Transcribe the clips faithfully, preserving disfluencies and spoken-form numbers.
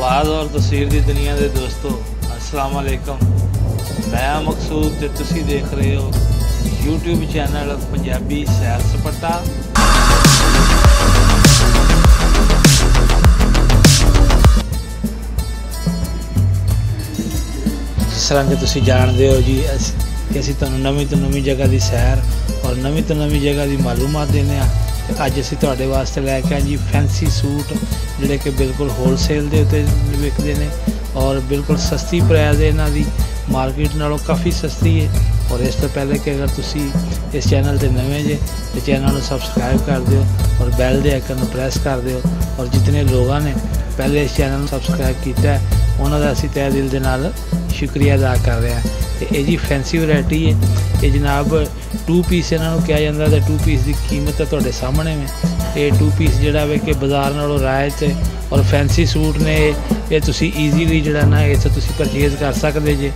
आवाज़ और तस्वीर की दुनिया के दोस्तों अस्सलाम वालेकुम। मैं मकसूद ते तुसी देख रहे हो यूट्यूब चैनल पंजाबी सैर सपाटा। जिस तरह के तुसी जानते हो जी कि असीं तुहानूं नवीं तो नवीं जगह की सैर और नवीं तो नवीं जगह की मालूमात देने आ। अज असीं तुहाडे वास्ते लैके आए जी फैंसी सूट जिहड़े कि बिल्कुल होलसेल के उत्ते विकदे ने और बिल्कुल सस्ती प्राइस है। इन्हां दी मार्केट नालों काफ़ी सस्ती है। और इस तो पहले कि अगर तुसी इस चैनल ते नवें जे तो चैनल को सबसक्राइब कर दिओ और बैल दे आइकन को प्रेस कर दिओ। और जितने लोगों ने पहले इस चैनल को सबसक्राइब किया उन्हों का असीं तहे दिल दे नाल शुक्रिया अदा कर रहे हैं। तो ये जी फैंसी वैरायटी है। ये जनाब टू पीस इन्हों कहा जाता है। टू पीस की कीमत है तुहाडे सामने में। ये टू पीस जोड़ा वे कि बाजार नालों रायत है और फैंसी सूट ने ये तुसी ईजीली जोड़ा ना इत्थे तुसी परचेज कर सकते जे।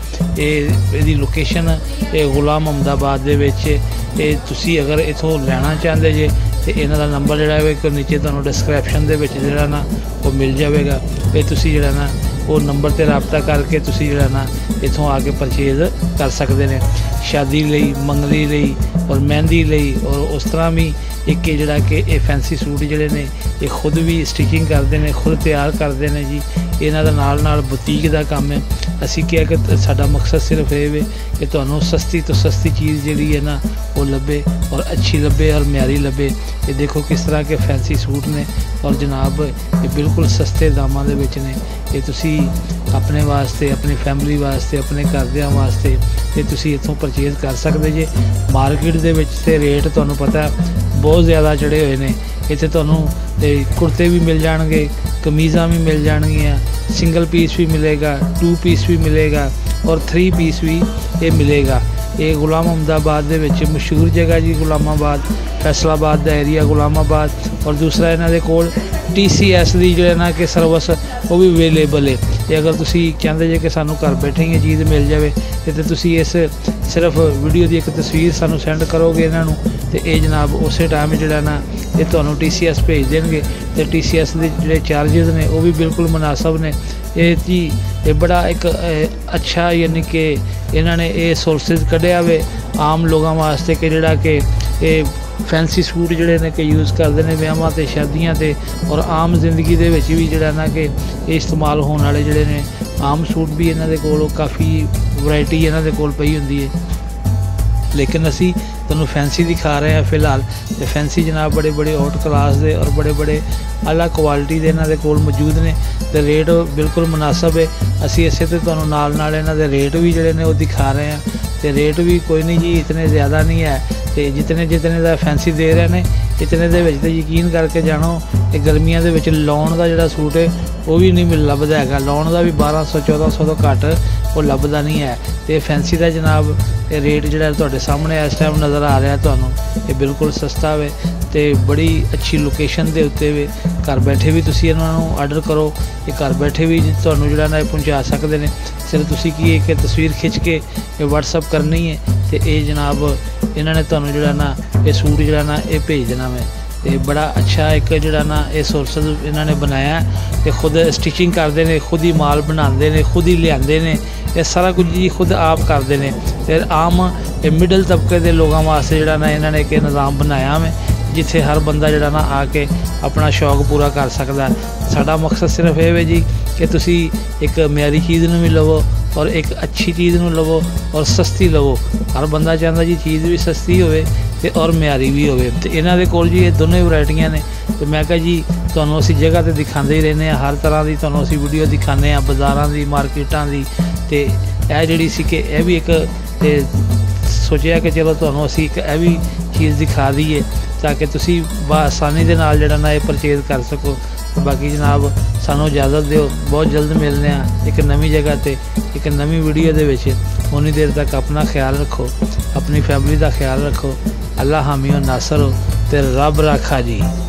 ये लोकेशन ये गुलाम अहमदाबाद दे विच ये तुसी अगर इथों लेना चाहते जे तो इन्हां दा नंबर जोड़ा वे कि नीचे तुहानूं डिस्क्रिप्शन दे विच जोड़ा ना वो मिल जाएगा। ये तुसी जोड़ा ना वो नंबर ते रबता करके तुसी जोड़ा ना इथों आके परचेज कर सकते हैं। शादी लई मंगनी लई और मेहंदी लई और उस तरह भी एक जोड़ा कि ये फैंसी सूट जोड़े ने ये खुद भी स्टिचिंग करते हैं खुद तैयार करते हैं जी। इन्हां दा नाल नाल बुटीक का काम है। असीं क्या कि साडा मकसद सिर्फ ये वे कि तुहानूं सस्ती तो सस्ती चीज़ जिहड़ी है ना वो लभे और अच्छी लभे और म्यारी लभे। ये देखो किस तरह के फैंसी सूट ने और जनाब ये बिल्कुल सस्ते दामां दे विच ने। ये तुसी अपने वास्ते अपनी फैमिली वास्ते अपने घरदियां वास्ते ये तुसी इत्थों परचेज कर सकते जे। मार्केट दे विच ते रेट तुहानूं पता है बहुत ज़्यादा चढ़े हुए हैं। इत्थे तुहानूं कुर्ते भी मिल जाएंगे कमीज़ां भी मिल जाएगियाँ सिंगल पीस भी मिलेगा टू पीस भी मिलेगा और थ्री पीस भी ये मिलेगा। ये गुलाम अहमदाबाद दे विच मशहूर जगह जी गुलामाबाद फैसलाबाद का एरिया गुलामाबाद। और दूसरा इन्हां दे कोल टी सी एस की जो ना कि सर्विस वो भी अवेलेबल है। ते अगर तुसी चाहते जे कि सानू घर बैठे ही चीज़ मिल जाए तो तुसी इस सिर्फ वीडियो की एक तस्वीर सानू सेंड करोगे इन्हों तो ये जनाब उस टाइम जोड़ा ना ये तुहानूं टी सी एस भेज देंगे। तो टी सी एस के जोड़े चार्जिज ने वो भी बिल्कुल मुनासब ने। ये जी ये बड़ा एक अच्छा यानी कि इन्होंने ये सोर्सिस कढ़िया वे आम लोगों वास्ते कि जोड़ा कि ये फैंसी सूट जोड़े ने कि यूज़ करते हैं विआहां ते शादियां ते और आम जिंदगी दे विच भी जोड़ा ना कि इस्तेमाल होने वाले जोड़े ने आम सूट भी इन्हां दे कोल काफ़ी वैरायटी इन्हां दे कोल पई हुंदी है। लेकिन असी तुहानूं फैंसी दिखा रहे हैं फिलहाल। तो फैंसी जनाब बड़े बड़े आउट क्लास दे और बड़े बड़े अलग क्वालिटी दे इन्हां दे कोल मौजूद ने। तो रेट बिल्कुल मुनासब है। असी इसे तो तुहानूं नाल नाल इन्हां दे रेट भी जोड़े ने वो दिखा रहे हैं। तो रेट भी कोई नहीं जी इतने ज़्यादा नहीं है। तो जितने जितने का फैंसी दे रहे हैं इतने दे विच ते यकीन करके जानो कि गर्मियां दे विच लॉन का जोड़ा सूट है वो भी नहीं मिल लभदा है। लॉन का भी बारह सौ चौदह सौ तो घट वो लभदा नहीं है। तो फैंसी का जनाब ये रेट जोड़ा तुहाडे सामने इस टाइम नज़र आ रहा है तुहानूं ये बिल्कुल सस्ता वे तो बड़ी अच्छी लोकेशन के उत्ते वे। घर बैठे भी तुसी इन्हों आर्डर करो ये घर बैठे भी तुहानूं जोड़ा ना पहुँचा सकते हैं। सिर्फ तुसी की एक तस्वीर खिंच के ये व्हाट्सअप करनी है तो ये जनाब इन्होंने तुहानूं जोड़ा ना ये सूट जोड़ा ना ये भेज देना मैं। तो बड़ा अच्छा एक जोड़ा ना ये सोर्स इन्होंने बनाया तो खुद स्टिचिंग करते हैं खुद ही माल बनाते हैं खुद ही लियाते हैं ये सारा कुछ जी खुद आप करते हैं। फिर आम मिडल तबके के लोगों वास्ते जोड़ा ना इन्होंने एक निज़ाम बनाया मैं जिथे हर बंदा जोड़ा ना आके अपना शौक पूरा कर सकता है। साडा मकसद सिर्फ ये है जी कि तुसी एक म्यारी चीज़ नूं भी लवो और एक अच्छी चीज़ नूं लवो और सस्ती लवो। हर बंदा चाहता जी चीज़ भी सस्ती होवे ते और म्यारी भी होवे। तो इन्हां दे कोल जी ये दोनों वैरायटियां ने। तो मैं कहा जी तुहानूं असीं जगह ते दिखाते ही रहने हर तरह की तुहानूं असीं वीडियो दिखाने बाज़ारां दी मार्केटां दी। तो यह जिहड़ी सी कि यह भी एक सोचा कि चलो तुहानूं असीं एक यह भी चीज़ दिखा दईए ताकि तुसी आसानी दे नाल जिहड़ा ना ये परचेज कर सको। तो बाकी जनाब सानूं इजाज़त दिओ बहुत जल्द मिलने एक नवीं जगह ते एक नवीं वीडियो दे विच। उन्नी देर तक अपना ख्याल रखो अपनी फैमिली का ख्याल रखो। अल्लाह हामी और नासर हो ते रब राखा जी।